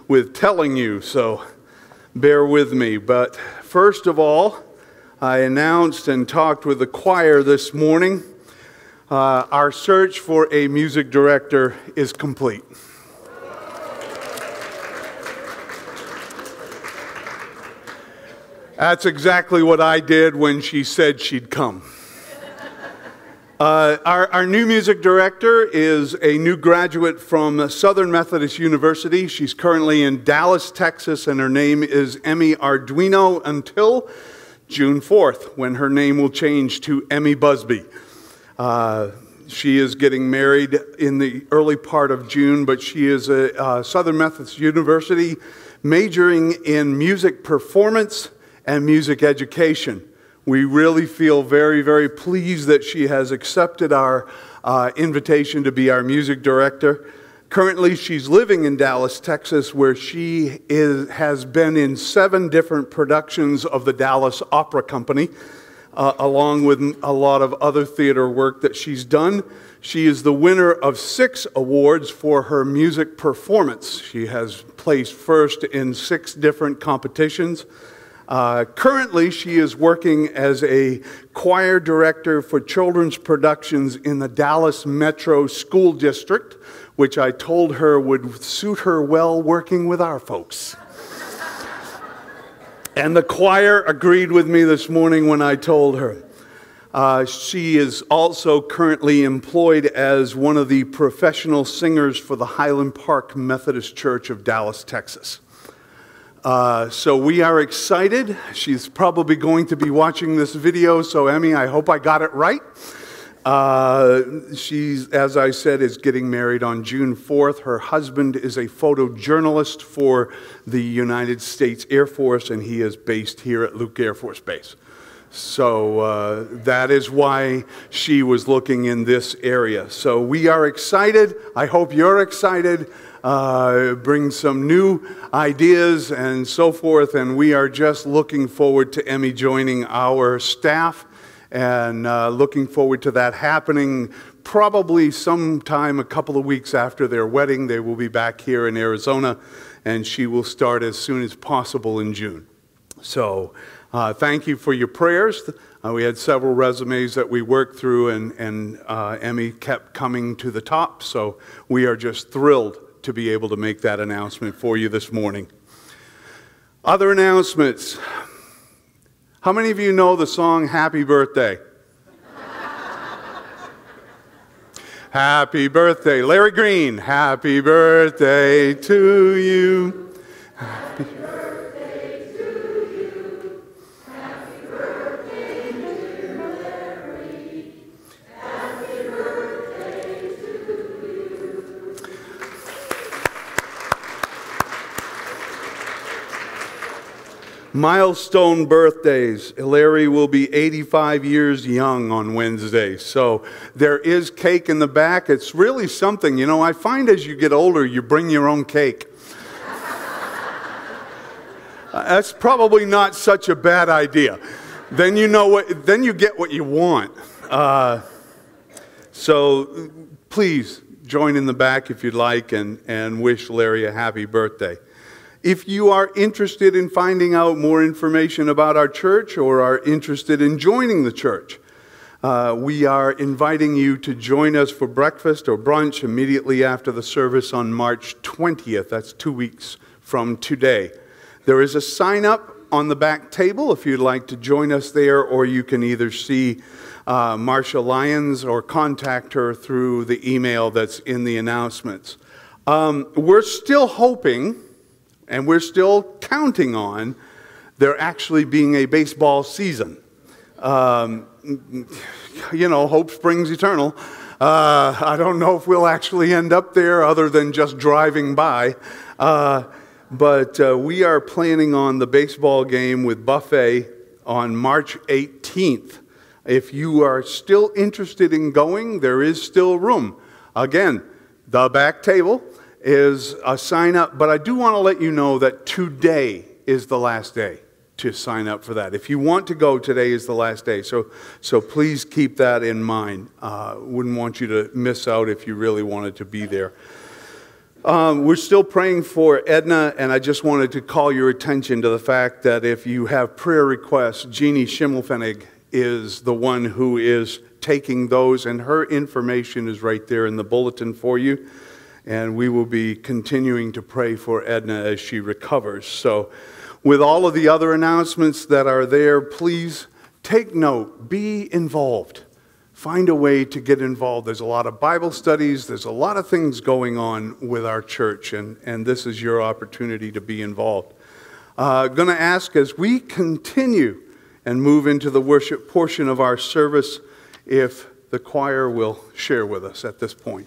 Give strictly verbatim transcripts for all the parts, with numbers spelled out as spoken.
with telling you, so bear with me. But first of all, I announced and talked with the choir this morning. Uh, our search for a music director is complete. That's exactly what I did when she said she'd come. Uh, our, our new music director is a new graduate from Southern Methodist University. She's currently in Dallas, Texas, and her name is Emmy Arduino until June fourth, when her name will change to Emmy Busby. Uh, she is getting married in the early part of June, but she is a uh, Southern Methodist University majoring in music performance and music education. We really feel very, very pleased that she has accepted our uh, invitation to be our music director. Currently, she's living in Dallas, Texas, where she is, has been in seven different productions of the Dallas Opera Company, uh, along with a lot of other theater work that she's done. She is the winner of six awards for her music performance. She has placed first in six different competitions. Uh, currently, she is working as a choir director for children's productions in the Dallas Metro School District, which I told her would suit her well working with our folks. And the choir agreed with me this morning when I told her. Uh, she is also currently employed as one of the professional singers for the Highland Park Methodist Church of Dallas, Texas. Uh, so we are excited. She's probably going to be watching this video, so Emmy, I hope I got it right. Uh, she's, as I said, is getting married on June fourth. Her husband is a photojournalist for the United States Air Force, and he is based here at Luke Air Force Base. So uh, that is why she was looking in this area. So we are excited. I hope you're excited. Uh, bring some new ideas and so forth, and we are just looking forward to Emmy joining our staff and uh, looking forward to that happening probably sometime a couple of weeks after their wedding. They will be back here in Arizona, and she will start as soon as possible in June. So uh, thank you for your prayers. Uh, we had several resumes that we worked through, and, and uh, Emmy kept coming to the top, so we are just thrilled to be able to make that announcement for you this morning. Other announcements. How many of you know the song Happy Birthday? Happy birthday, Larry Green. Happy birthday to you. Happy birthday to you. Happy birthday, dear Larry. Happy birthday to you. Milestone birthdays. Larry will be eighty-five years young on Wednesday. So there is cake in the back. It's really something. You know, I find as you get older, you bring your own cake. uh, that's probably not such a bad idea. Then you know what, then you get what you want. Uh, so please join in the back if you'd like and, and wish Larry a happy birthday. If you are interested in finding out more information about our church or are interested in joining the church, uh, we are inviting you to join us for breakfast or brunch immediately after the service on March twentieth. That's two weeks from today. There is a sign up on the back table if you'd like to join us there, or you can either see uh, Marcia Lyons or contact her through the email that's in the announcements. Um, we're still hoping, and we're still counting on there actually being a baseball season. Um, you know, hope springs eternal. Uh, I don't know if we'll actually end up there other than just driving by. Uh, but uh, we are planning on the baseball game with Buffet on March eighteenth. If you are still interested in going, there is still room. Again, the back table is a sign up, but I do want to let you know that today is the last day to sign up for that. If you want to go, today is the last day. So, so please keep that in mind. Uh, wouldn't want you to miss out if you really wanted to be there. Um, we're still praying for Edna, and I just wanted to call your attention to the fact that if you have prayer requests, Jeannie Schimmelfennig is the one who is taking those, and her information is right there in the bulletin for you. And we will be continuing to pray for Edna as she recovers. So with all of the other announcements that are there, please take note, be involved. Find a way to get involved. There's a lot of Bible studies. There's a lot of things going on with our church, and, and this is your opportunity to be involved. Uh, going to ask as we continue and move into the worship portion of our service if the choir will share with us at this point.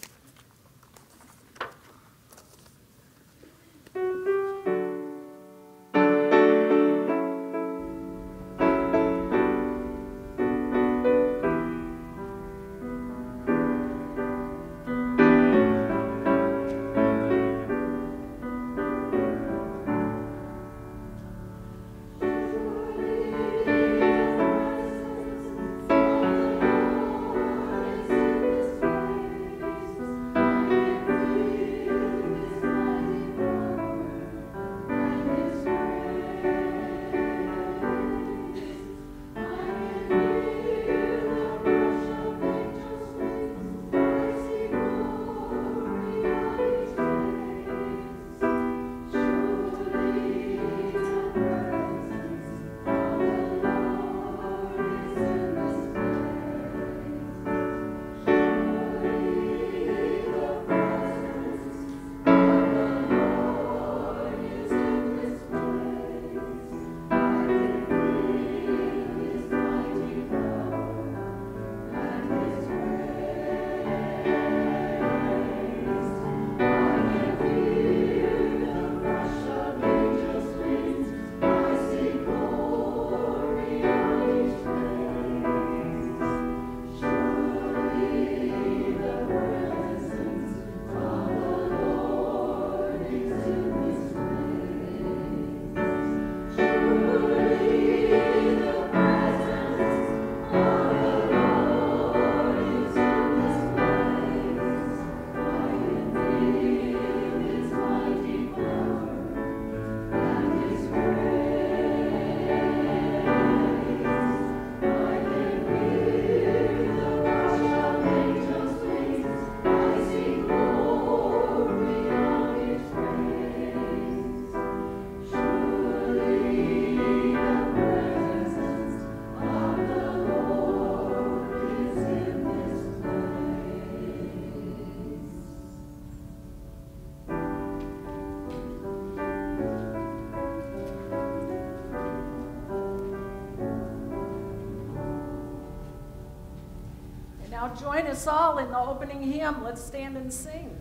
Now join us all in the opening hymn. Let's stand and sing.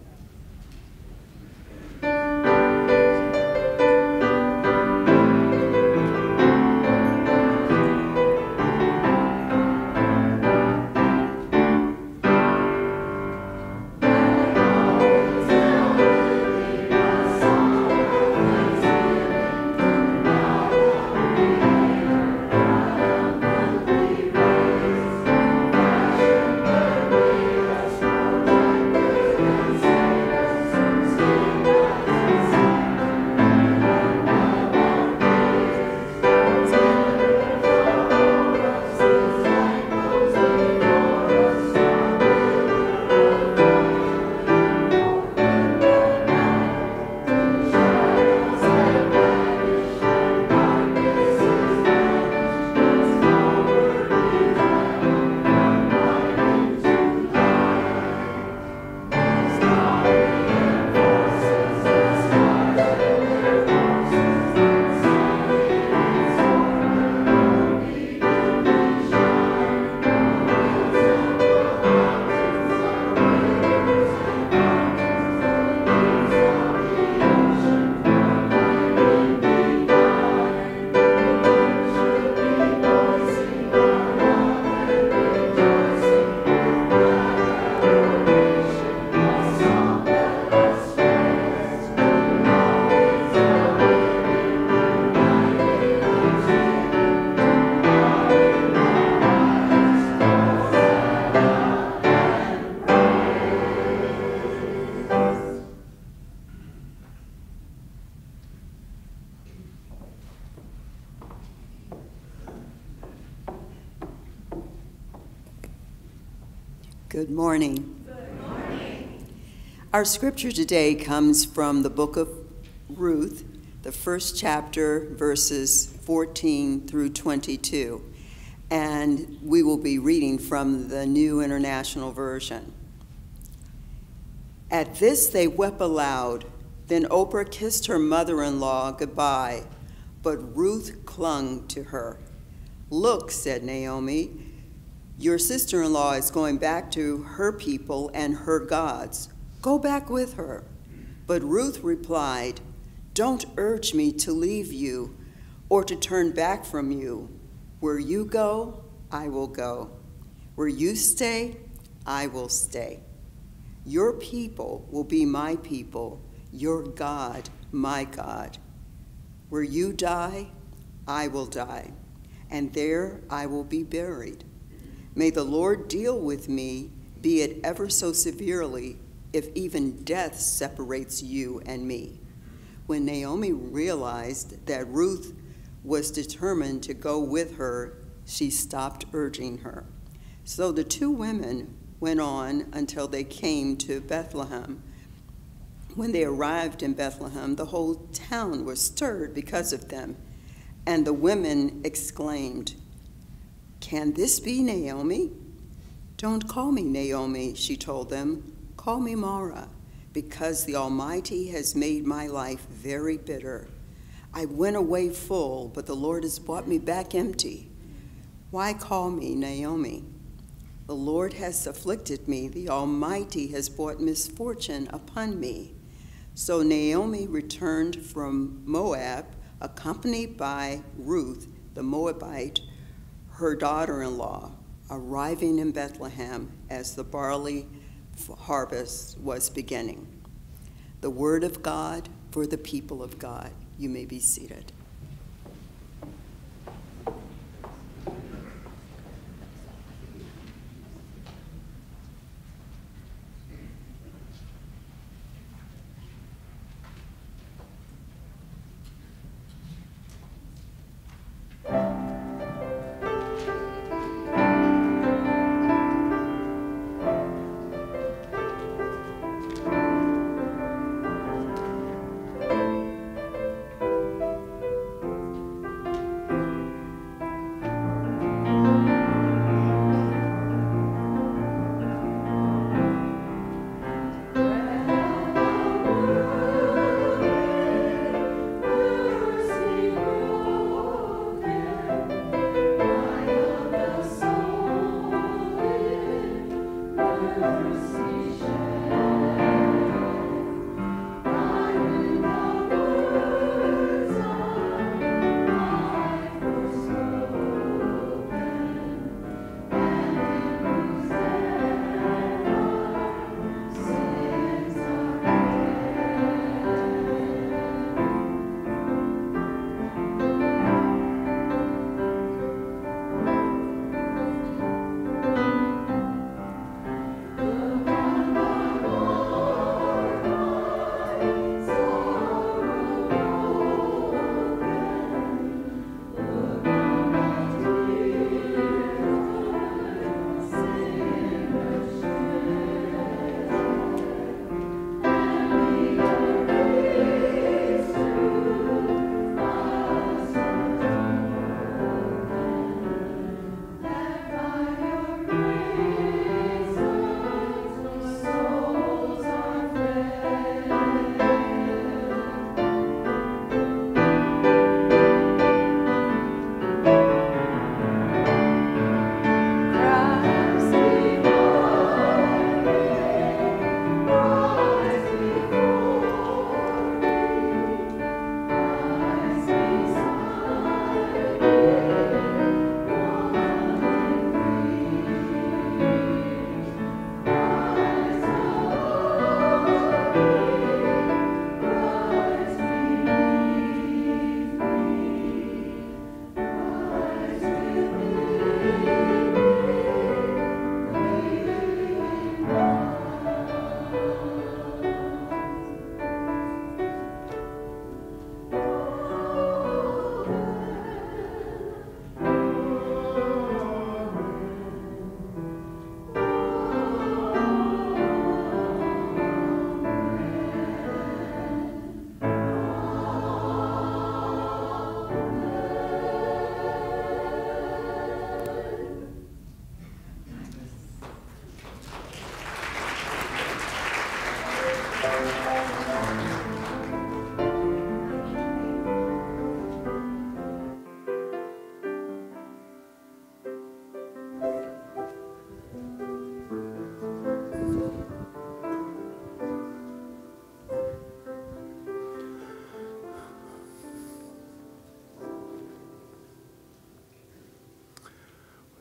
Thank you. Good morning. Good morning. Our scripture today comes from the book of Ruth, the first chapter, verses fourteen through twenty-two. And we will be reading from the New International Version. At this they wept aloud. Then Oprah kissed her mother-in-law goodbye, but Ruth clung to her. Look, said Naomi, your sister-in-law is going back to her people and her gods. Go back with her. But Ruth replied, don't urge me to leave you or to turn back from you. Where you go, I will go. Where you stay, I will stay. Your people will be my people, your God, my God. Where you die, I will die, and there I will be buried. May the Lord deal with me, be it ever so severely, if even death separates you and me. When Naomi realized that Ruth was determined to go with her, she stopped urging her. So the two women went on until they came to Bethlehem. When they arrived in Bethlehem, the whole town was stirred because of them, and the women exclaimed, can this be Naomi? Don't call me Naomi, she told them. Call me Mara, because the Almighty has made my life very bitter. I went away full, but the Lord has brought me back empty. Why call me Naomi? The Lord has afflicted me. The Almighty has brought misfortune upon me. So Naomi returned from Moab, accompanied by Ruth, the Moabite, her daughter-in-law, arriving in Bethlehem as the barley harvest was beginning. The word of God for the people of God. You may be seated.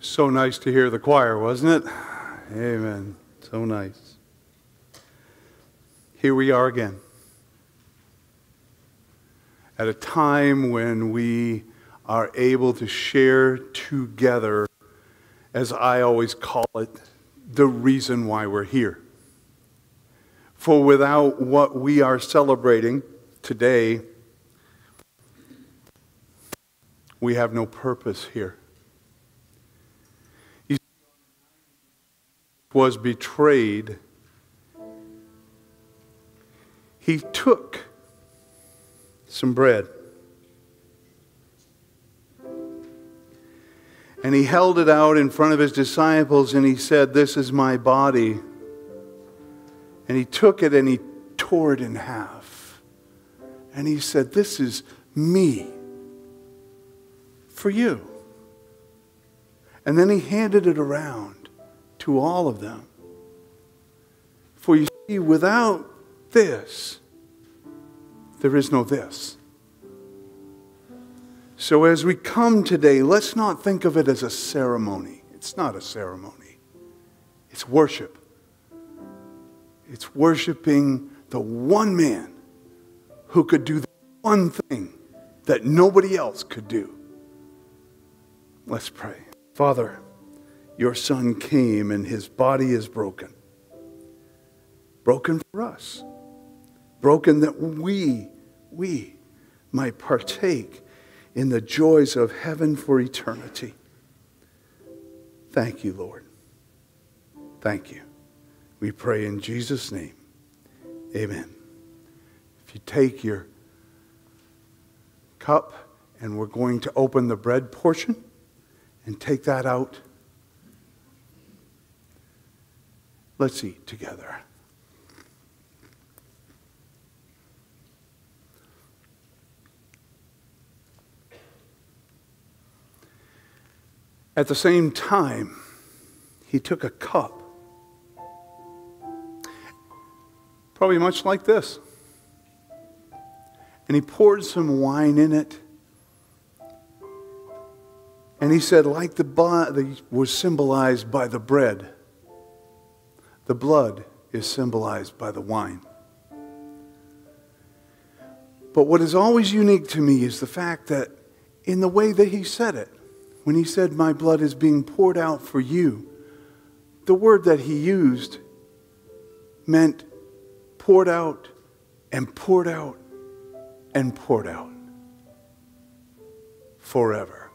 So nice to hear the choir, wasn't it? Amen. So nice. Here we are again. At a time when we are able to share together, as I always call it, the reason why we're here. For without what we are celebrating today, we have no purpose here. He was betrayed. He took some bread and he held it out in front of his disciples and he said, "This is my body." And he took it and he tore it in half. And he said, "This is me for you." And then he handed it around to all of them. For you see, without this, there is no this. So as we come today, let's not think of it as a ceremony. It's not a ceremony. It's worship. It's worshiping the one man who could do the one thing that nobody else could do. Let's pray. Father, your Son came and his body is broken. Broken for us. Broken that we, we might partake in the joys of heaven for eternity. Thank you, Lord. Thank you. We pray in Jesus' name. Amen. If you take your cup, and we're going to open the bread portion and take that out. Let's eat together. At the same time, he took a cup, probably much like this, and he poured some wine in it. And he said, like the body was symbolized by the bread, the blood is symbolized by the wine. But what is always unique to me is the fact that in the way that he said it, when he said, "My blood is being poured out for you," the word that he used meant poured out and poured out and poured out forever.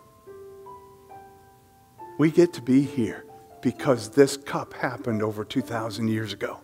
We get to be here because this cup happened over two thousand years ago.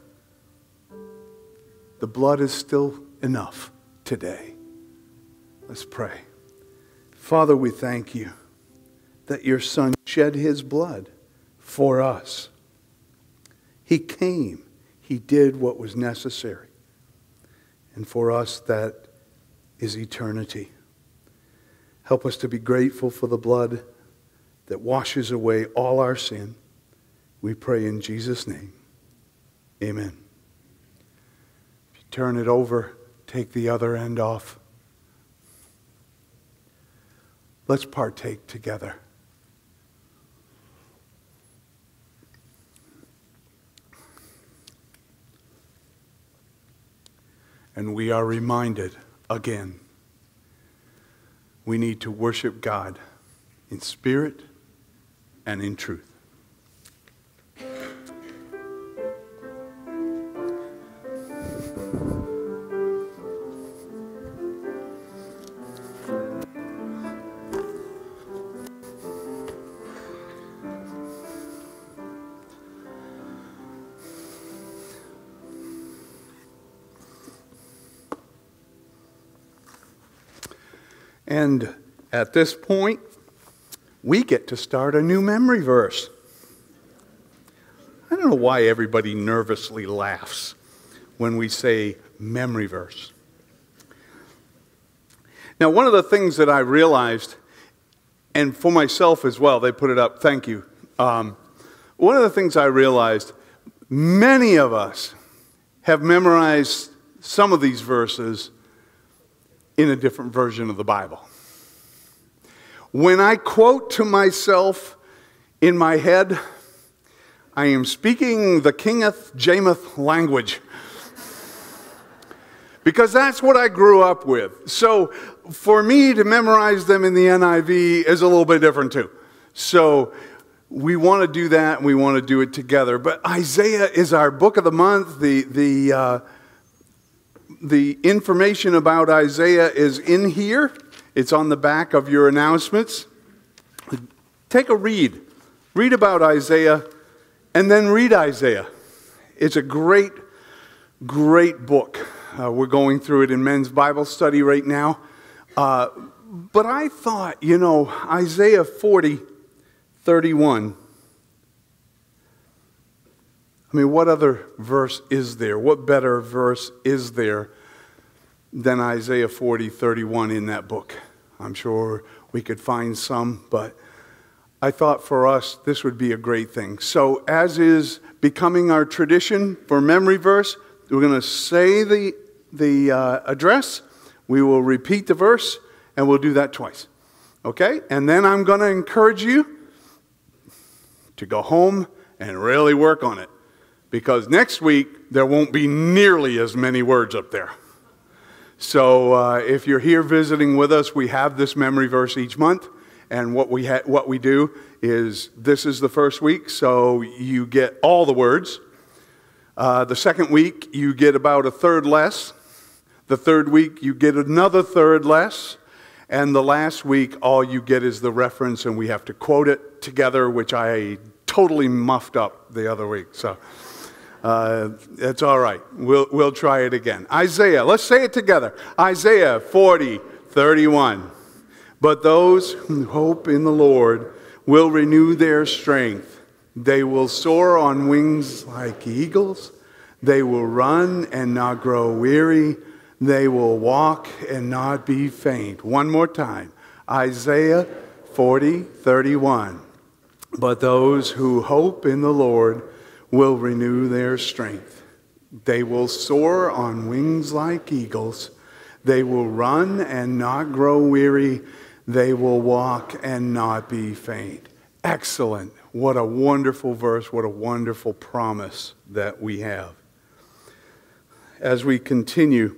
The blood is still enough today. Let's pray. Father, we thank you that your Son shed his blood for us. He came. He did what was necessary. And for us, that is eternity. Help us to be grateful for the blood that washes away all our sin. We pray in Jesus' name. Amen. If you turn it over, take the other end off. Let's partake together. And we are reminded again, we need to worship God in spirit and in truth. And at this point, we get to start a new memory verse. I don't know why everybody nervously laughs when we say memory verse. Now, one of the things that I realized, and for myself as well, they put it up, thank you. Um, one of the things I realized, many of us have memorized some of these verses in a different version of the Bible. When I quote to myself In my head, I am speaking the Kingeth Jamoth language. Because that's what I grew up with. So for me to memorize them in the N I V is a little bit different too. So we want to do that, and we want to do it together. But Isaiah is our book of the month. The, the, uh, the information about Isaiah is in here. It's on the back of your announcements. Take a read. Read about Isaiah, and then read Isaiah. It's a great, great book. Uh, we're going through it in men's Bible study right now. Uh, but I thought, you know, Isaiah forty, thirty-one. I mean, what other verse is there? What better verse is there than Isaiah forty, thirty-one in that book? I'm sure we could find some, but I thought for us this would be a great thing. So as is becoming our tradition for memory verse, we're going to say the, the uh, address, we will repeat the verse, and we'll do that twice. Okay? And then I'm going to encourage you to go home and really work on it. Because next week, there won't be nearly as many words up there. So uh, if you're here visiting with us, we have this memory verse each month. And what we, ha- what we do is, this is the first week, so you get all the words. Uh, the second week, you get about a third less. The third week, you get another third less. And the last week, all you get is the reference, and we have to quote it together, which I totally muffed up the other week. So uh, it's all right. We'll, we'll try it again. Isaiah, let's say it together. Isaiah forty, thirty-one. But those who hope in the Lord will renew their strength. They will soar on wings like eagles. They will run and not grow weary. They will walk and not be faint. One more time. Isaiah forty, thirty-one. But those who hope in the Lord will renew their strength. They will soar on wings like eagles. They will run and not grow weary. They will walk and not be faint. Excellent. What a wonderful verse. What a wonderful promise that we have. As we continue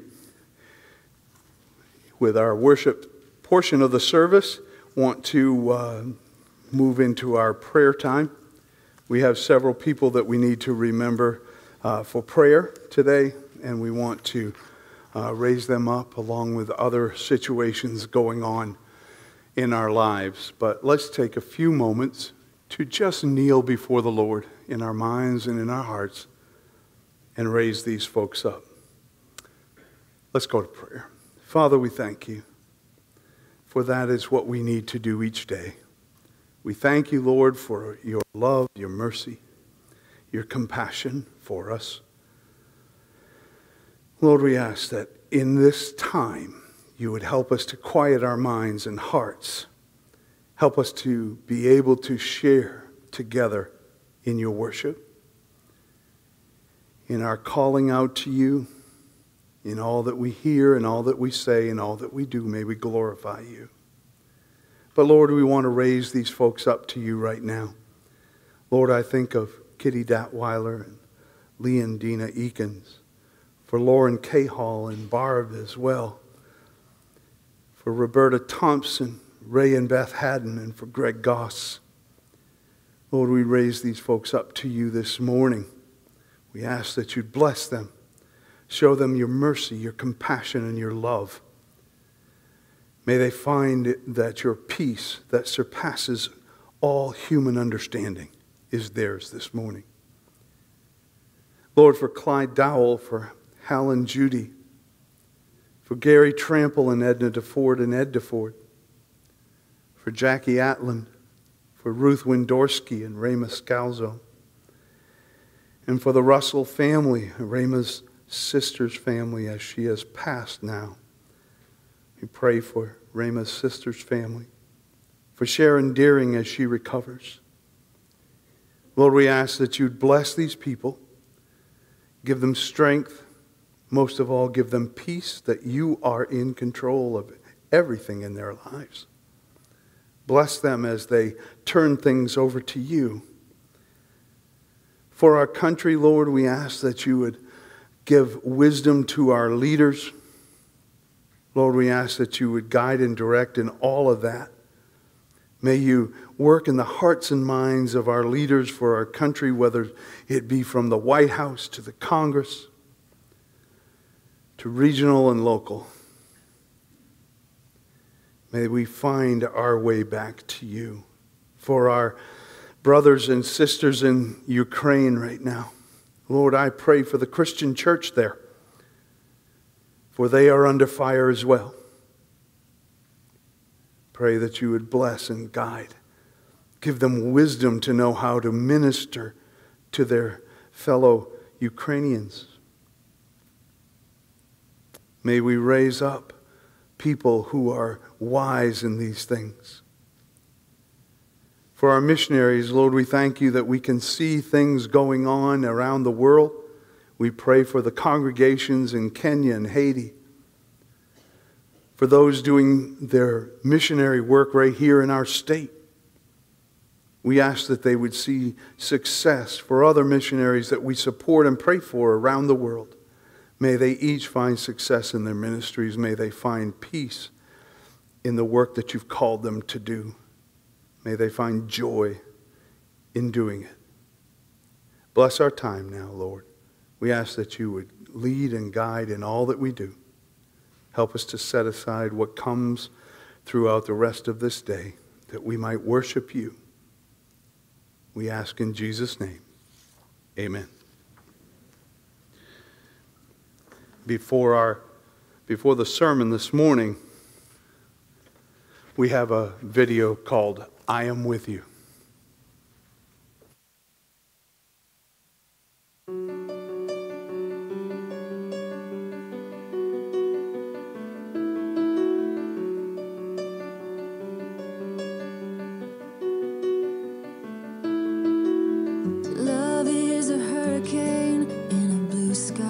with our worship portion of the service, want to uh, move into our prayer time. We have several people that we need to remember uh, for prayer today, and we want to uh, raise them up along with other situations going on in our lives. But let's take a few moments to just kneel before the Lord in our minds and in our hearts and raise these folks up. Let's go to prayer. Father, we thank you, for that is what we need to do each day. We thank you, Lord, for your love, your mercy, your compassion for us. Lord, we ask that in this time, you would help us to quiet our minds and hearts. Help us to be able to share together in your worship, in our calling out to you, in all that we hear and all that we say and all that we do. May we glorify you. But Lord, we want to raise these folks up to you right now. Lord, I think of Kitty Datweiler and Lee and Dina Eakins, for Lauren Cahall and Barb as well, for Roberta Thompson, Ray and Beth Haddon, and for Greg Goss. Lord, we raise these folks up to you this morning. We ask that you'd bless them. Show them your mercy, your compassion, and your love. May they find that your peace that surpasses all human understanding is theirs this morning. Lord, for Clyde Dowell, for Hal and Judy, for Gary Trample and Edna DeFord and Ed DeFord, for Jackie Atland, for Ruth Windorski and Rayma Scalzo, and for the Russell family, Rayma's sister's family as she has passed now. We pray for Rayma's sister's family, for Sharon Deering as she recovers. Lord, we ask that you'd bless these people, give them strength, most of all, give them peace, that you are in control of everything in their lives. Bless them as they turn things over to you. For our country, Lord, we ask that you would give wisdom to our leaders. Lord, we ask that you would guide and direct in all of that. May you work in the hearts and minds of our leaders for our country, whether it be from the White House to the Congress, to regional and local. May we find our way back to you. For our brothers and sisters in Ukraine right now, Lord, I pray for the Christian church there, for they are under fire as well. Pray that you would bless and guide. Give them wisdom to know how to minister to their fellow Ukrainians. May we raise up people who are wise in these things. For our missionaries, Lord, we thank you that we can see things going on around the world. We pray for the congregations in Kenya and Haiti. For those doing their missionary work right here in our state. We ask that they would see success for other missionaries that we support and pray for around the world. May they each find success in their ministries. May they find peace in the work that you've called them to do. May they find joy in doing it. Bless our time now, Lord. We ask that you would lead and guide in all that we do. Help us to set aside what comes throughout the rest of this day, that we might worship you. We ask in Jesus' name. Amen. Before our, before the sermon this morning, we have a video called I Am With You. Love is a hurricane in a blue sky.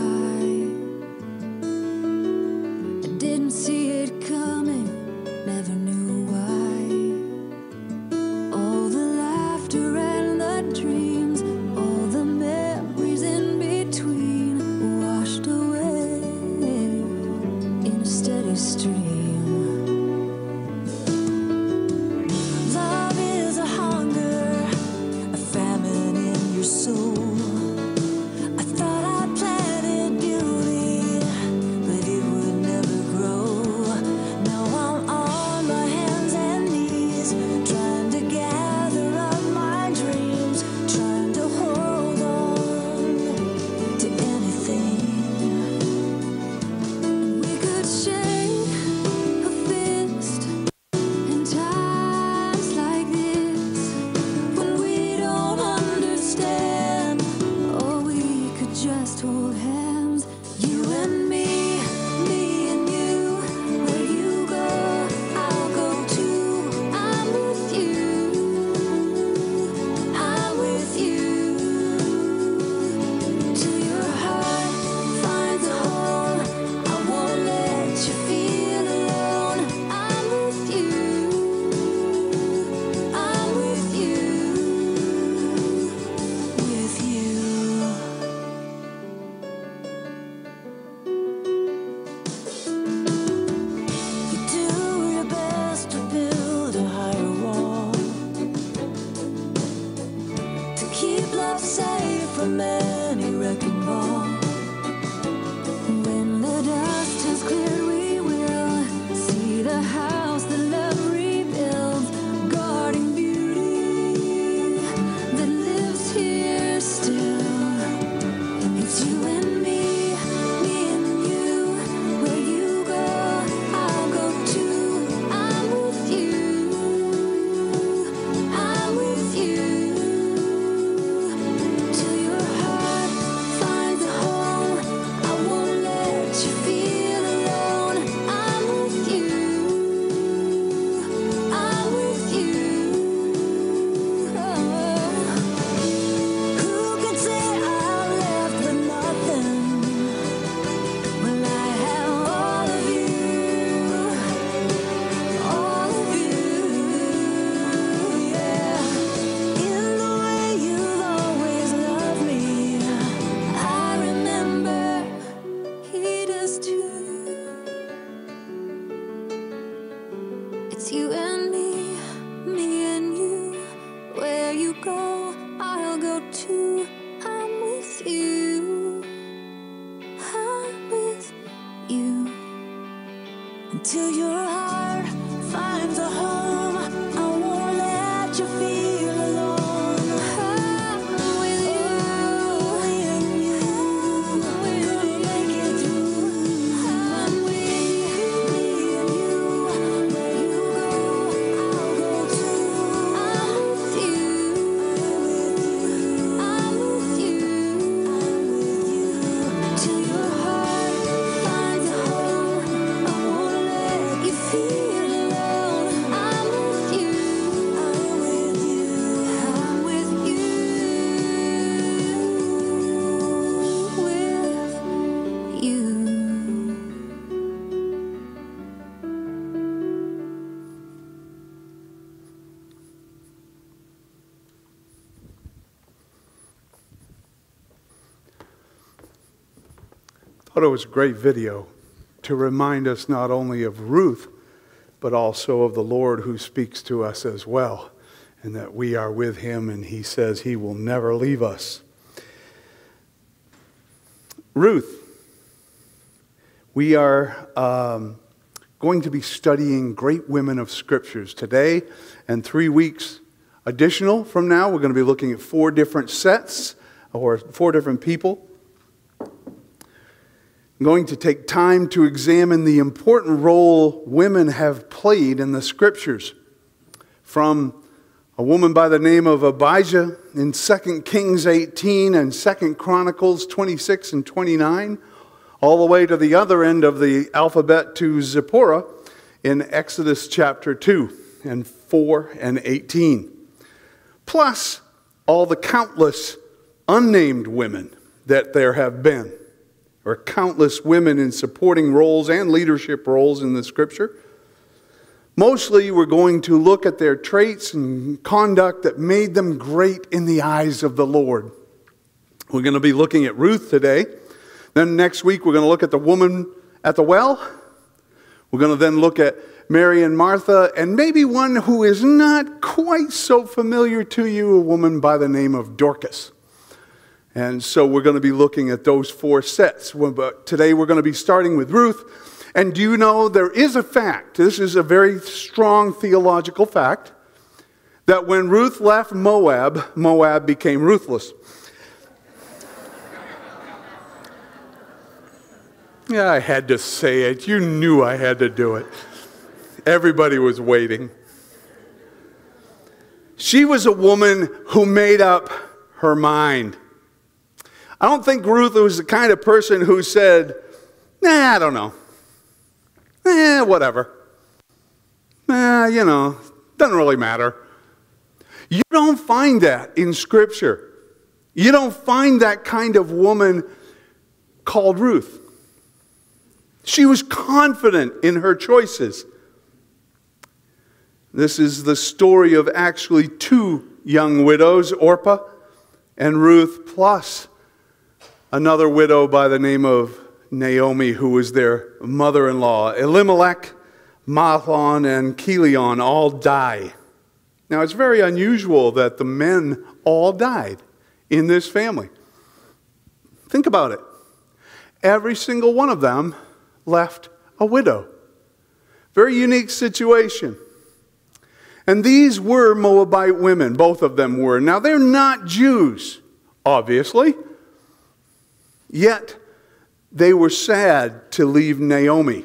I didn't see it coming, never knew why. All the laughter and the dreams, all the memories in between, washed away in a steady stream. Love is a hunger, a famine in your soul. I thought I planted beauty, but it would never grow. Now I'm on my hands and knees, trying to gather up my dreams, trying to hold on to anything. We could shake a fist in times like this, when we don't understand, or we could just hold hands. You and me, me and you. Where you go, I'll go too. I'm with you, I'm with you. Till your heart finds a home, I won't let you feel alone. I'm with you, I'm with you, with you. You do your best to build a higher wall, to keep love safe from any wrecking ball. When the dust has cleared, we will see the house that love rebuilds, guarding beauty that lives here still. It's you and me, me and you. Where you go, I'll go too. I'm with you, I'm with you. Till your heart finds a home, I won't let you feel alone. I'm with you, It's you and me, me and you. Where you go, I'll go too. I'm with you. I'm with you. Until your heart finds a home, I won't let you feel alone. I'm with you, and you, we'll make it through. I'm with you, and you, where you go, I'll go too. I'm with you, I'm with you, I'm with you. Till your heart finds a home, I won't let you feel alone. I'm with you, I'm with you, I'm with you, with you. Thought it was a great video to remind us not only of Ruth, but also of the Lord who speaks to us as well, and that we are with him, and he says he will never leave us. Ruth, we are um, going to be studying great women of scriptures today, and three weeks additional from now, we're going to be looking at four different sets, or four different people. I'm going to take time to examine the important role women have played in the scriptures. From a woman by the name of Abijah in Second Kings eighteen and Second Chronicles twenty-six and twenty-nine, all the way to the other end of the alphabet to Zipporah in Exodus chapter two and four and eighteen. Plus all the countless unnamed women that there have been. Or countless women in supporting roles and leadership roles in the scripture. Mostly we're going to look at their traits and conduct that made them great in the eyes of the Lord. We're going to be looking at Ruth today. Then next week we're going to look at the woman at the well. We're going to then look at Mary and Martha, and maybe one who is not quite so familiar to you, a woman by the name of Dorcas. And so we're going to be looking at those four sets. But today we're going to be starting with Ruth. And do you know there is a fact, this is a very strong theological fact, that when Ruth left Moab, Moab became ruthless. Yeah, I had to say it. You knew I had to do it. Everybody was waiting. She was a woman who made up her mind. I don't think Ruth was the kind of person who said, nah, I don't know. Eh, whatever. Nah, you know, doesn't really matter. You don't find that in Scripture. You don't find that kind of woman called Ruth. She was confident in her choices. This is the story of actually two young widows, Orpah and Ruth, plus another widow by the name of Naomi, who was their mother-in-law. Elimelech, Mahlon, and Chilion all die. Now, it's very unusual that the men all died in this family. Think about it. Every single one of them left a widow. Very unique situation. And these were Moabite women, both of them were. Now, they're not Jews, obviously. Yet, they were sad to leave Naomi.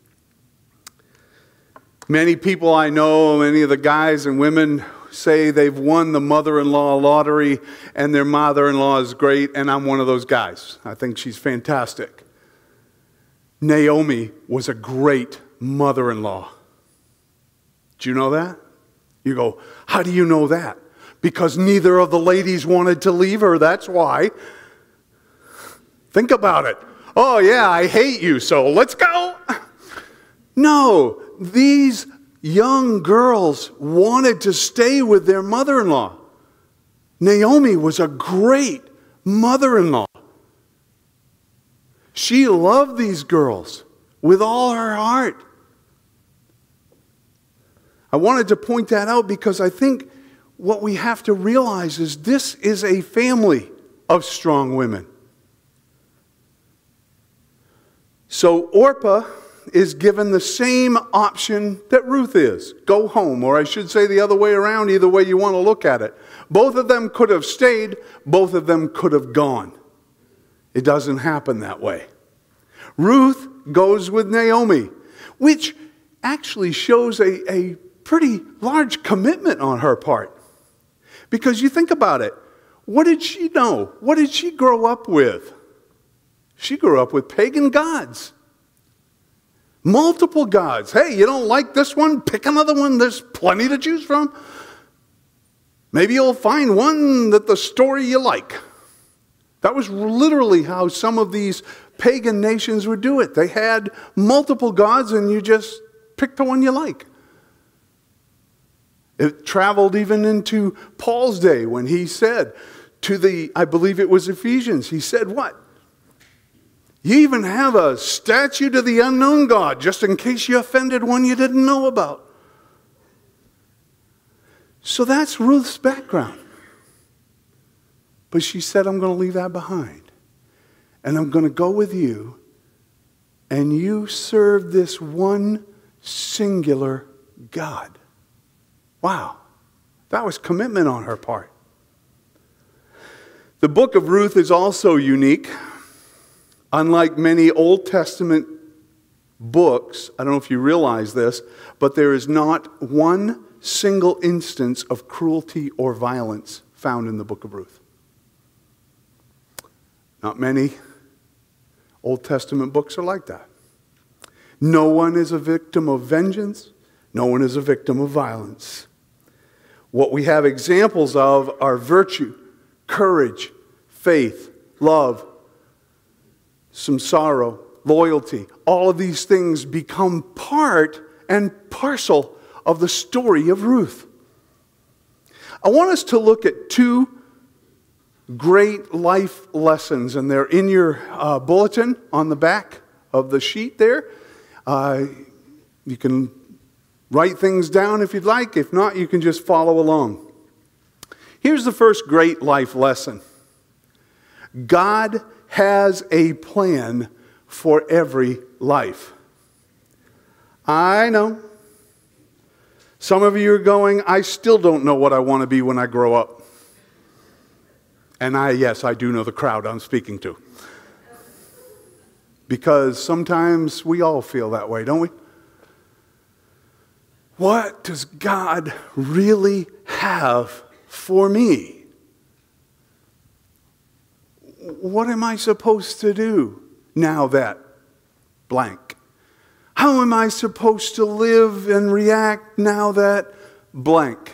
Many people I know, many of the guys and women say they've won the mother-in-law lottery and their mother-in-law is great, and I'm one of those guys. I think she's fantastic. Naomi was a great mother-in-law. Do you know that? You go, how do you know that? Because neither of the ladies wanted to leave her, that's why. Think about it. Oh yeah, I hate you, so let's go. No, these young girls wanted to stay with their mother-in-law. Naomi was a great mother-in-law. She loved these girls with all her heart. I wanted to point that out because I think what we have to realize is this is a family of strong women. So Orpah is given the same option that Ruth is. Go home, or I should say the other way around, either way you want to look at it. Both of them could have stayed, both of them could have gone. It doesn't happen that way. Ruth goes with Naomi, which actually shows a, a pretty large commitment on her part. Because you think about it, what did she know? What did she grow up with? She grew up with pagan gods. Multiple gods. Hey, you don't like this one? Pick another one. There's plenty to choose from. Maybe you'll find one that the story you like. That was literally how some of these pagan nations would do it. They had multiple gods and you just pick the one you like. It traveled even into Paul's day when he said to the, I believe it was Ephesians, he said what? You even have a statue to the unknown God, just in case you offended one you didn't know about. So that's Ruth's background. But she said, I'm going to leave that behind. And I'm going to go with you. And you serve this one singular God. Wow. That was commitment on her part. The book of Ruth is also unique. Unlike many Old Testament books, I don't know if you realize this, but there is not one single instance of cruelty or violence found in the book of Ruth. Not many Old Testament books are like that. No one is a victim of vengeance. No one is a victim of violence. What we have examples of are virtue, courage, faith, love, some sorrow, loyalty. All of these things become part and parcel of the story of Ruth. I want us to look at two great life lessons, and they're in your uh, bulletin on the back of the sheet there. Uh, you can write things down if you'd like. If not, you can just follow along. Here's the first great life lesson. God has a plan for every life. I know. Some of you are going, I still don't know what I want to be when I grow up. And I, yes, I do know the crowd I'm speaking to. Because sometimes we all feel that way, don't we? What does God really have for me? What am I supposed to do now that blank? How am I supposed to live and react now that blank?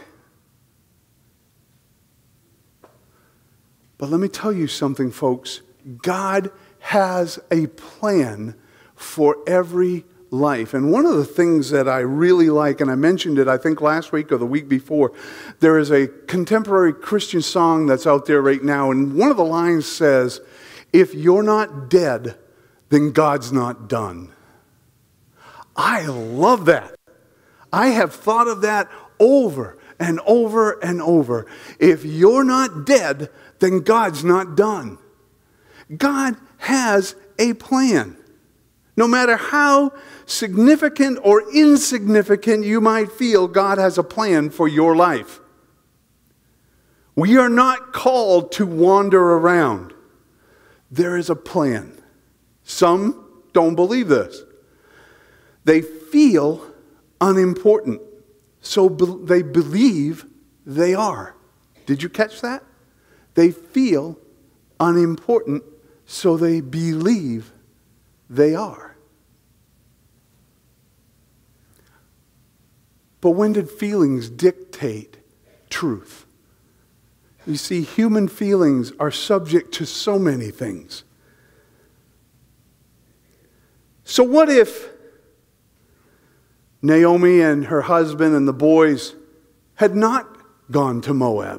But let me tell you something, folks. God has a plan for every life. And one of the things that I really like, and I mentioned it I think last week or the week before, there is a contemporary Christian song that's out there right now, and one of the lines says, if you're not dead, then God's not done. I love that. I have thought of that over and over and over. If you're not dead, then God's not done. God has a plan. No matter how significant or insignificant you might feel, God has a plan for your life. We are not called to wander around. There is a plan. Some don't believe this. They feel unimportant, so be- they believe they are. Did you catch that? They feel unimportant, so they believe they are. But when did feelings dictate truth? You see, human feelings are subject to so many things. So what if Naomi and her husband and the boys had not gone to Moab?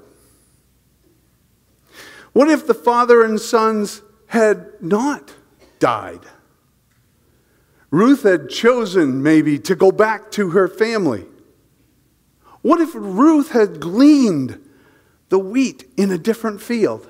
What if the father and sons had not died? Ruth had chosen maybe to go back to her family. What if Ruth had gleaned the wheat in a different field?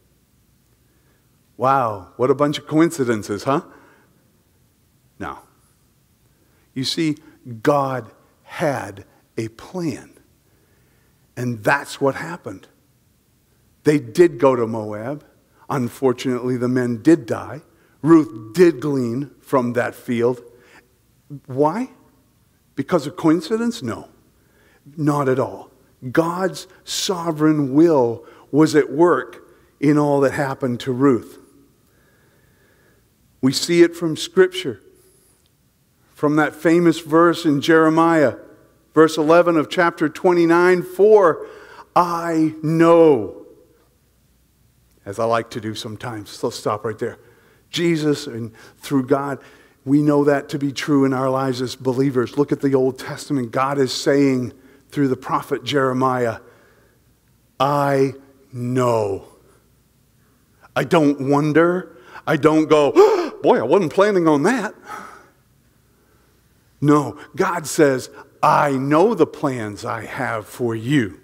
Wow, what a bunch of coincidences, huh? No. You see, God had a plan. And that's what happened. They did go to Moab. Unfortunately, the men did die. Ruth did glean from that field. Why? Because of coincidence? No, not at all. God's sovereign will was at work in all that happened to Ruth. We see it from Scripture, from that famous verse in Jeremiah, verse eleven of chapter twenty-nine, for I know, as I like to do sometimes. So let's stop right there. Jesus and through God, we know that to be true in our lives as believers. Look at the Old Testament. God is saying through the prophet Jeremiah, I know. I don't wonder. I don't go, oh, boy, I wasn't planning on that. No, God says, I know the plans I have for you.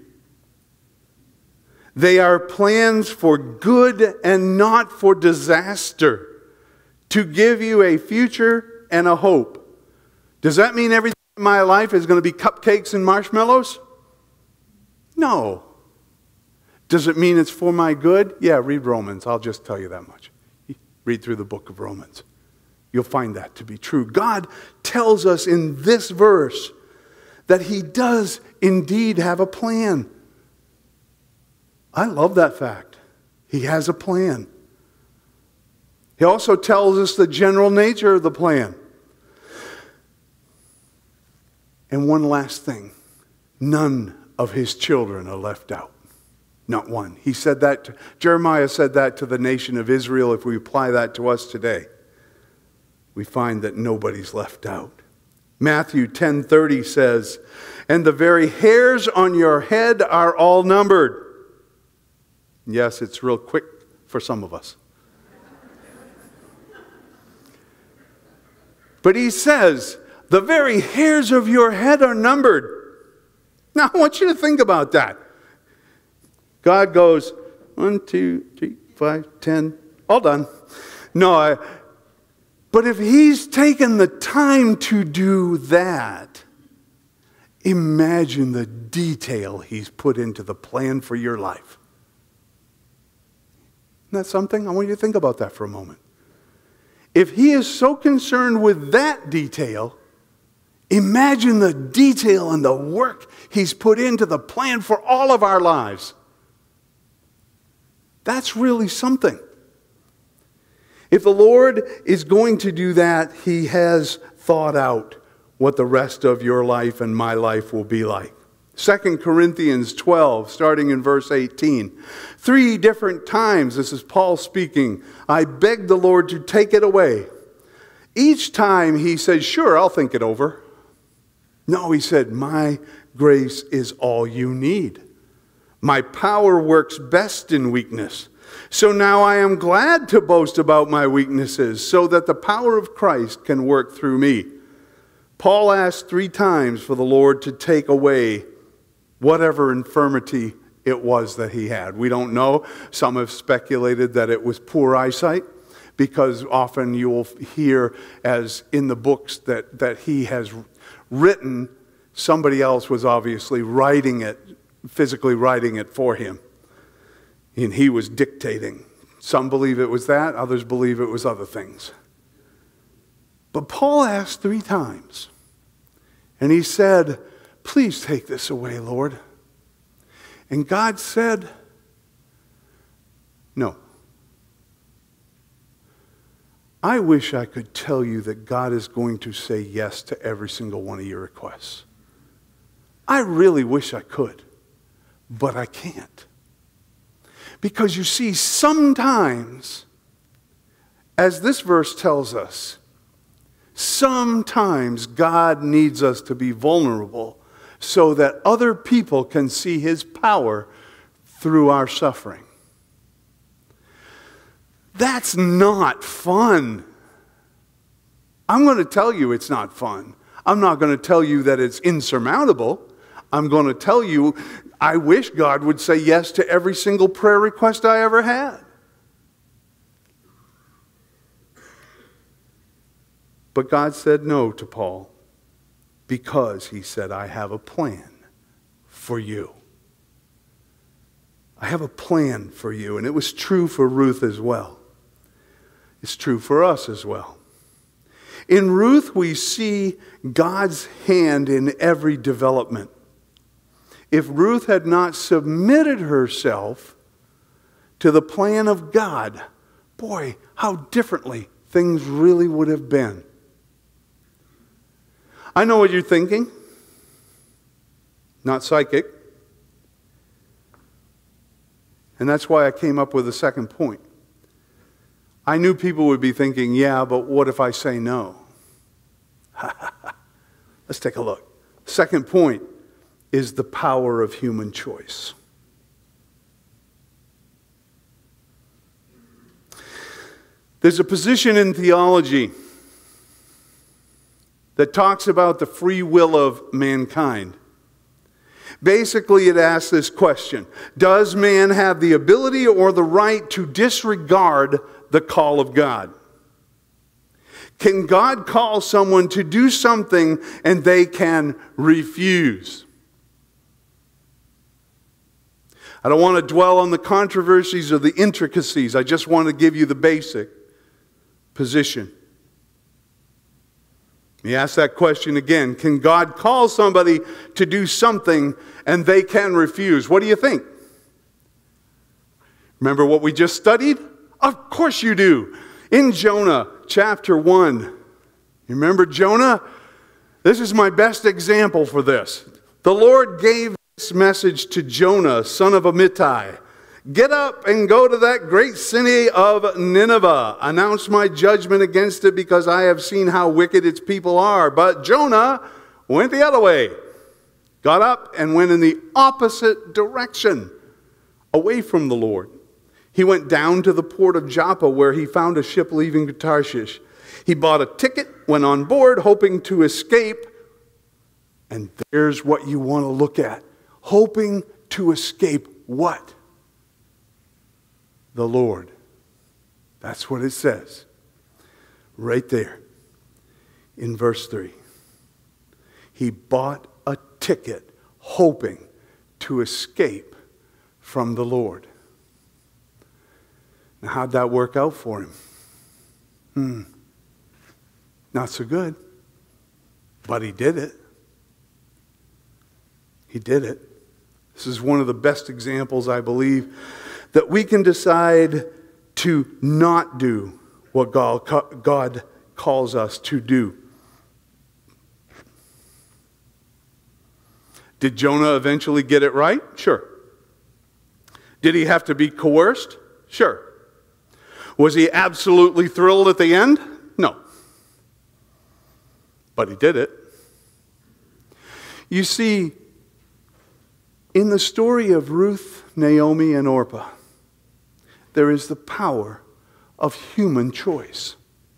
They are plans for good and not for disaster, to give you a future and a hope. Does that mean everything in my life is going to be cupcakes and marshmallows? No. Does it mean it's for my good? Yeah, read Romans. I'll just tell you that much. Read through the book of Romans. You'll find that to be true. God tells us in this verse that He does indeed have a plan. I love that fact. He has a plan. He also tells us the general nature of the plan. And one last thing. None of His children are left out. Not one. He said that, to, Jeremiah said that to the nation of Israel. If we apply that to us today, we find that nobody's left out. Matthew ten thirty says, and the very hairs on your head are all numbered. Yes, it's real quick for some of us. But He says, the very hairs of your head are numbered. Now, I want you to think about that. God goes, one, two, three, five, ten, all done. No, I, but if He's taken the time to do that, imagine the detail He's put into the plan for your life. Isn't that something? I want you to think about that for a moment. If He is so concerned with that detail, imagine the detail and the work He's put into the plan for all of our lives. That's really something. If the Lord is going to do that, He has thought out what the rest of your life and my life will be like. Second Corinthians twelve, starting in verse eighteen. Three different times, this is Paul speaking, I begged the Lord to take it away. Each time He said, sure, I'll think it over. No, He said, my grace is all you need. My power works best in weakness. So now I am glad to boast about my weaknesses, so that the power of Christ can work through me. Paul asked three times for the Lord to take away whatever infirmity it was that he had. We don't know. Some have speculated that it was poor eyesight, because often you'll hear, as in the books that, that he has written, somebody else was obviously writing it, physically writing it for him. And he was dictating. Some believe it was that, others believe it was other things. But Paul asked three times, and he said, please take this away, Lord. And God said, no. I wish I could tell you that God is going to say yes to every single one of your requests. I really wish I could, but I can't. Because you see, sometimes, as this verse tells us, sometimes God needs us to be vulnerable so that other people can see His power through our suffering. That's not fun. I'm going to tell you it's not fun. I'm not going to tell you that it's insurmountable. I'm going to tell you, I wish God would say yes to every single prayer request I ever had. But God said no to Paul because he said, I have a plan for you. I have a plan for you. And it was true for Ruth as well. It's true for us as well. In Ruth, we see God's hand in every development. If Ruth had not submitted herself to the plan of God, boy, how differently things really would have been. I know what you're thinking. Not psychic. And that's why I came up with a second point. I knew people would be thinking, yeah, but what if I say no? Let's take a look. Second point is the power of human choice. There's a position in theology that talks about the free will of mankind. Basically, it asks this question: does man have the ability or the right to disregard the call of God? Can God call someone to do something and they can refuse? I don't want to dwell on the controversies or the intricacies. I just want to give you the basic position. Let me ask that question again. Can God call somebody to do something and they can refuse? What do you think? Remember what we just studied? Of course you do. In Jonah chapter one. You remember Jonah? This is my best example for this. The Lord gave this message to Jonah, son of Amittai. Get up and go to that great city of Nineveh. Announce my judgment against it because I have seen how wicked its people are. But Jonah went the other way. Got up and went in the opposite direction, away from the Lord. He went down to the port of Joppa where he found a ship leaving Tarshish. He bought a ticket, went on board, hoping to escape. And there's what you want to look at. Hoping to escape what? The Lord. That's what it says. Right there. In verse three. He bought a ticket hoping to escape from the Lord. Now, how'd that work out for him? Hmm. Not so good. But he did it. He did it. This is one of the best examples, I believe, that we can decide to not do what God, God calls us to do. Did Jonah eventually get it right? Sure. Did he have to be coerced? Sure. Was he absolutely thrilled at the end? No. But he did it. You see, in the story of Ruth, Naomi, and Orpah, there is the power of human choice.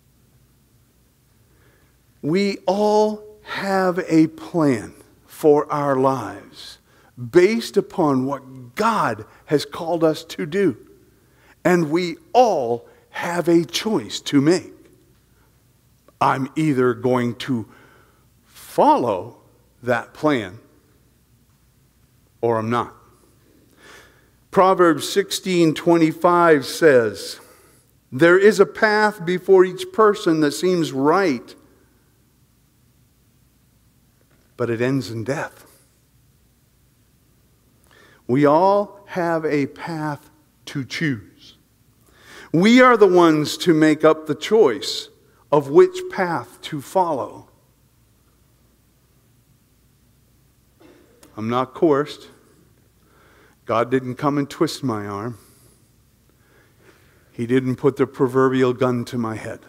We all have a plan for our lives based upon what God has called us to do. And we all have a choice to make. I'm either going to follow that plan or I'm not. Proverbs sixteen twenty-five says, there is a path before each person that seems right, but it ends in death. We all have a path to choose. We are the ones to make up the choice of which path to follow. I'm not coerced. God didn't come and twist my arm. He didn't put the proverbial gun to my head.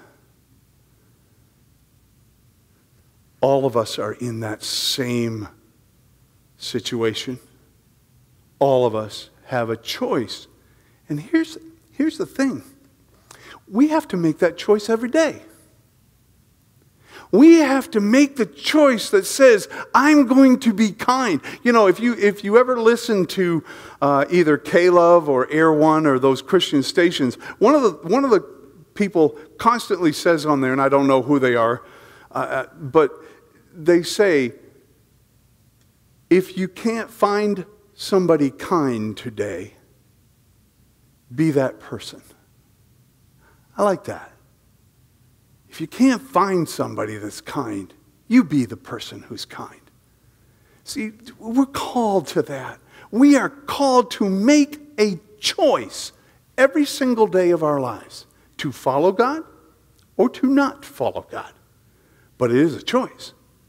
All of us are in that same situation. All of us have a choice. And here's, here's the thing. We have to make that choice every day. We have to make the choice that says, I'm going to be kind. You know, if you if you ever listen to uh, either K-Love or Air One or those Christian stations, one of the one of the people constantly says on there, and I don't know who they are, uh, but they say, if you can't find somebody kind today, be that person. I like that. If you can't find somebody that's kind, you be the person who's kind. See, we're called to that. We are called to make a choice every single day of our lives to follow God or to not follow God. But it is a choice.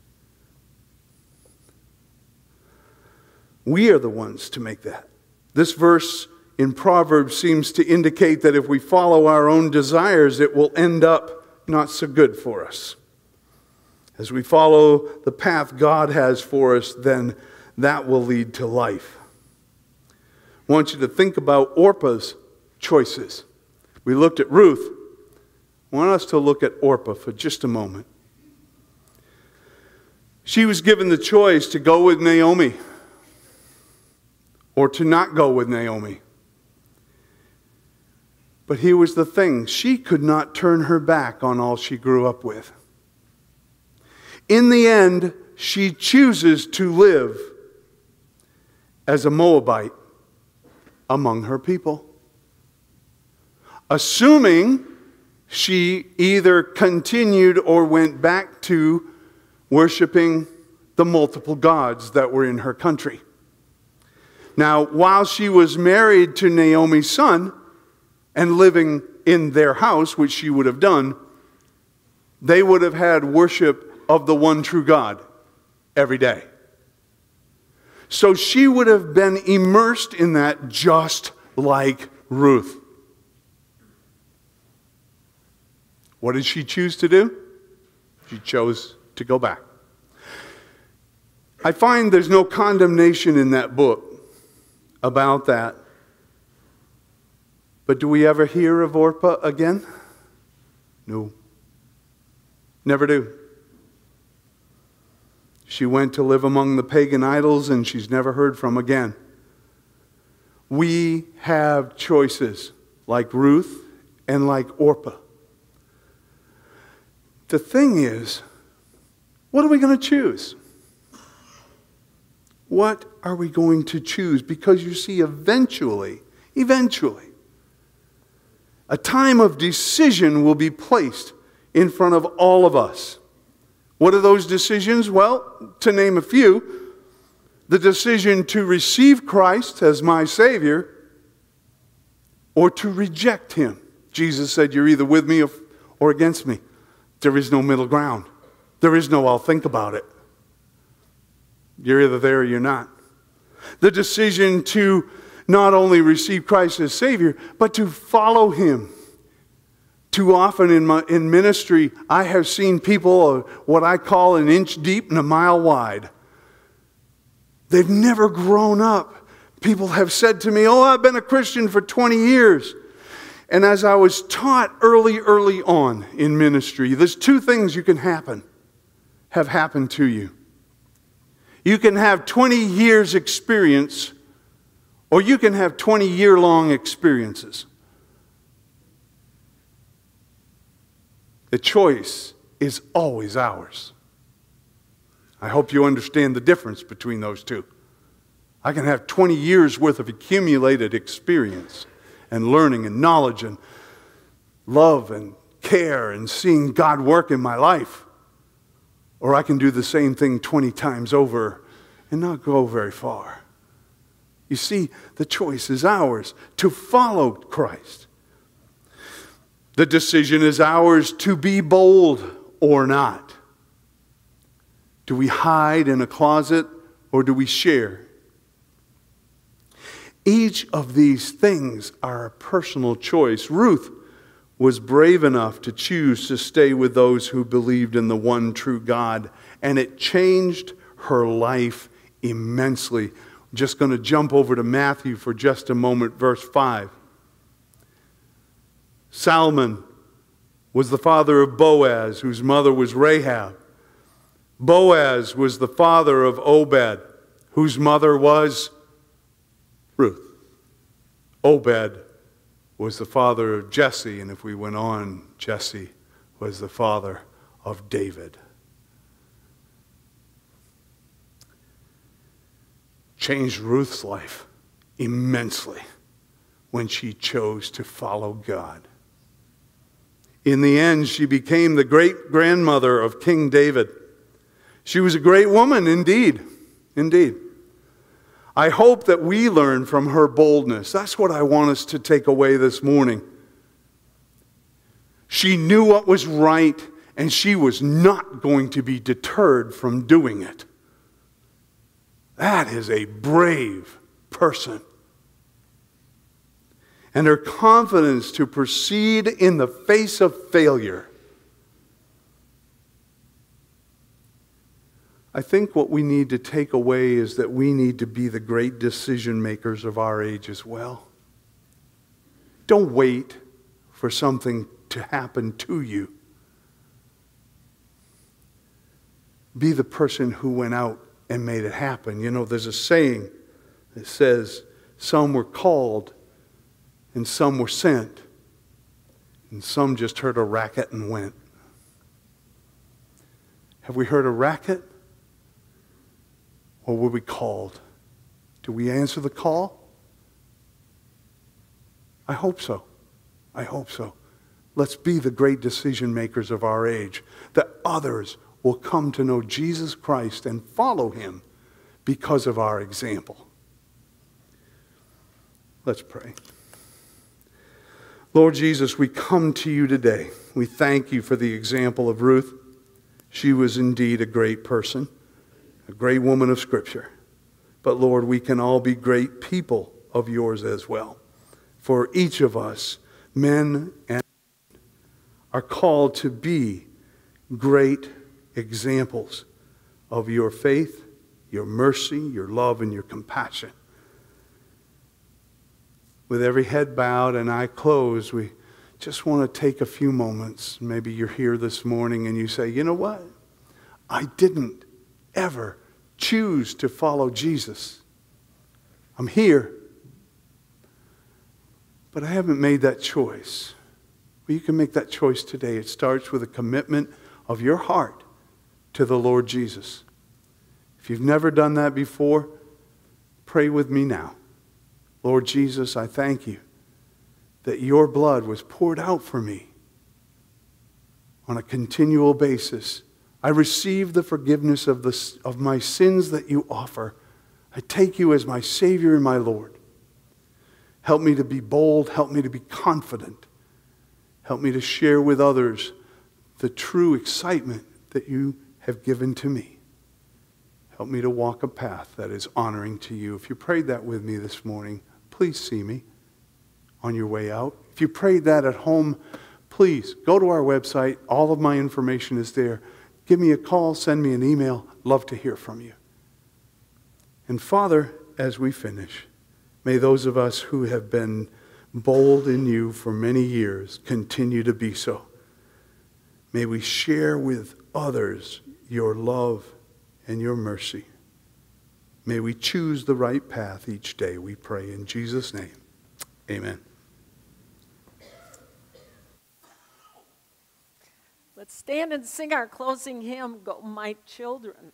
We are the ones to make that. This verse in Proverbs seems to indicate that if we follow our own desires, it will end up not so good for us. As we follow the path God has for us, then that will lead to life. I want you to think about Orpah's choices. We looked at Ruth. I want us to look at Orpah for just a moment. She was given the choice to go with Naomi or to not go with Naomi. But here was the thing. She could not turn her back on all she grew up with. In the end, she chooses to live as a Moabite among her people, assuming she either continued or went back to worshiping the multiple gods that were in her country. Now, while she was married to Naomi's son and living in their house, which she would have done, they would have had worship of the one true God every day. So she would have been immersed in that just like Ruth. What did she choose to do? She chose to go back. I find there's no condemnation in that book about that. But do we ever hear of Orpah again? No. Never do. She went to live among the pagan idols and she's never heard from again. We have choices like Ruth and like Orpah. The thing is, what are we going to choose? What are we going to choose? Because you see, eventually, eventually, a time of decision will be placed in front of all of us. What are those decisions? Well, to name a few, the decision to receive Christ as my Savior or to reject Him. Jesus said, you're either with me or against me. There is no middle ground. There is no I'll think about it. You're either there or you're not. The decision to not only receive Christ as Savior, but to follow Him. Too often in my in ministry, I have seen people what I call an inch deep and a mile wide. They've never grown up. People have said to me, oh, I've been a Christian for twenty years. And as I was taught early, early on in ministry, there's two things you can happen, have happened to you. You can have twenty years experience, or you can have twenty year long experiences. The choice is always ours. I hope you understand the difference between those two. I can have twenty years worth of accumulated experience and learning and knowledge and love and care and seeing God work in my life. Or I can do the same thing twenty times over and not go very far. You see, the choice is ours to follow Christ. The decision is ours to be bold or not. Do we hide in a closet or do we share? Each of these things are a personal choice. Ruth was brave enough to choose to stay with those who believed in the one true God, and it changed her life immensely. I'm just going to jump over to Matthew for just a moment, verse five. Salmon was the father of Boaz, whose mother was Rahab. Boaz was the father of Obed, whose mother was Ruth. Obed was the father of Jesse, and if we went on, Jesse was the father of David. Changed Ruth's life immensely when she chose to follow God. In the end, she became the great-grandmother of King David. She was a great woman indeed, indeed. I hope that we learn from her boldness. That's what I want us to take away this morning. She knew what was right, and she was not going to be deterred from doing it. That is a brave person. And her confidence to proceed in the face of failure. I think what we need to take away is that we need to be the great decision makers of our age as well. Don't wait for something to happen to you. Be the person who went out and made it happen. You know, there's a saying that says, some were called and some were sent, and some just heard a racket and went. Have we heard a racket? Or were we called? Do we answer the call? I hope so. I hope so. Let's be the great decision makers of our age, that others will come to know Jesus Christ and follow him because of our example. Let's pray. Lord Jesus, we come to you today. We thank you for the example of Ruth. She was indeed a great person, a great woman of Scripture. But Lord, we can all be great people of yours as well. For each of us, men and women, are called to be great examples of your faith, your mercy, your love, and your compassion. With every head bowed and eye closed, we just want to take a few moments. Maybe you're here this morning and you say, you know what? I didn't ever choose to follow Jesus. I'm here, but I haven't made that choice. Well, you can make that choice today. It starts with a commitment of your heart to the Lord Jesus. If you've never done that before, pray with me now. Lord Jesus, I thank you that your blood was poured out for me on a continual basis. I receive the forgiveness of, the, of my sins that you offer. I take you as my Savior and my Lord. Help me to be bold. Help me to be confident. Help me to share with others the true excitement that you have given to me. Help me to walk a path that is honoring to you. If you prayed that with me this morning, please see me on your way out. If you prayed that at home, please go to our website. All of my information is there. Give me a call, send me an email. Love to hear from you. And Father, as we finish, may those of us who have been bold in you for many years continue to be so. May we share with others your love and your mercy. May we choose the right path each day, we pray in Jesus' name. Amen. Let's stand and sing our closing hymn, Go My Children.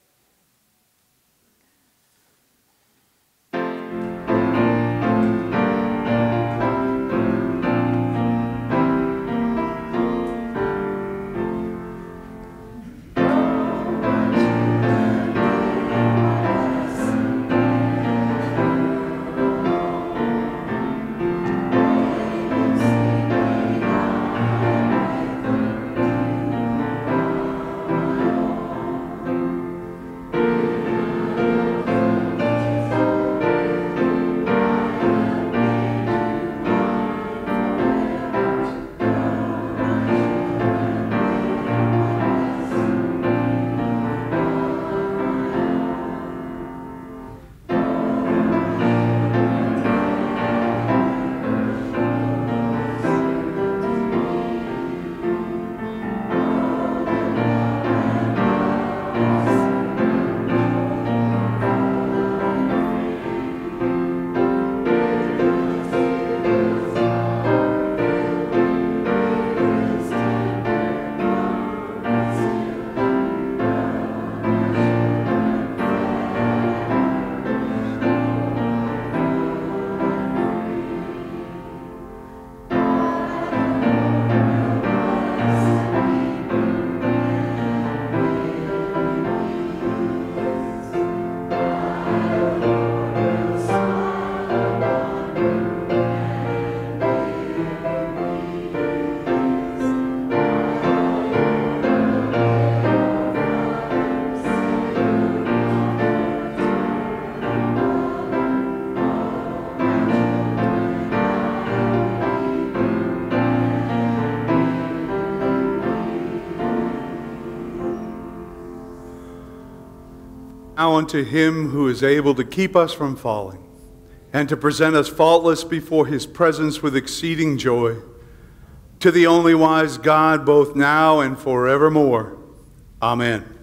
now unto him who is able to keep us from falling, and to present us faultless before his presence with exceeding joy. To the only wise God, both now and forevermore. Amen.